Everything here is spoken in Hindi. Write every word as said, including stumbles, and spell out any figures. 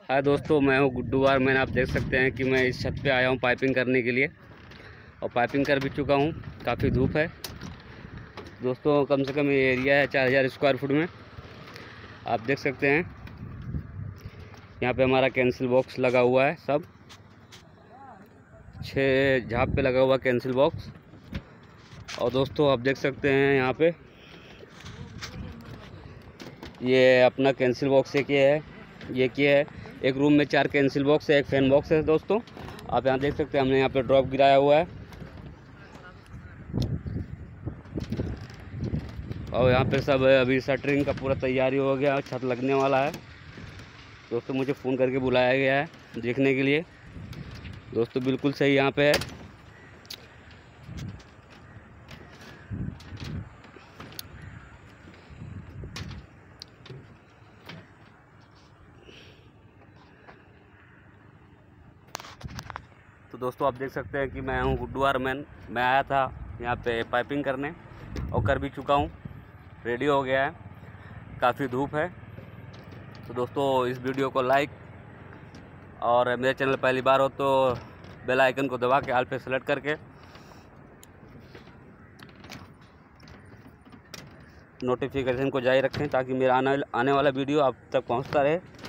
हाय दोस्तों, मैं हूँ गुड्डू वार। मैंने आप देख सकते हैं कि मैं इस छत पे आया हूँ पाइपिंग करने के लिए और पाइपिंग कर भी चुका हूँ। काफ़ी धूप है दोस्तों, कम से कम ये एरिया है चार हज़ार स्क्वायर फुट में। आप देख सकते हैं यहाँ पे हमारा कैंसिल बॉक्स लगा हुआ है, सब छः झाप पे लगा हुआ कैंसिल बॉक्स। और दोस्तों आप देख सकते हैं यहाँ पे ये अपना कैंसिल बॉक्स एक ये है, ये क्या है, एक रूम में चार कैंसिल बॉक्स है, एक फैन बॉक्स है दोस्तों। आप यहाँ देख सकते हैं हमने यहाँ पे ड्रॉप गिराया हुआ है और यहाँ पे सब अभी शटरिंग का पूरा तैयारी हो गया, छत लगने वाला है दोस्तों। मुझे फ़ोन करके बुलाया गया है देखने के लिए दोस्तों, बिल्कुल सही यहाँ पे है। तो दोस्तों आप देख सकते हैं कि मैं हूँ गुड्डू वार मैन। मैं आया था यहाँ पे पाइपिंग करने और कर भी चुका हूँ, रेडी हो गया है। काफ़ी धूप है तो दोस्तों इस वीडियो को लाइक और मेरे चैनल पहली बार हो तो बेल आइकन को दबा के ऑल पे सेलेक्ट करके नोटिफिकेशन को जारी रखें ताकि मेरा आने आने वाला वीडियो आप तक पहुँचता रहे।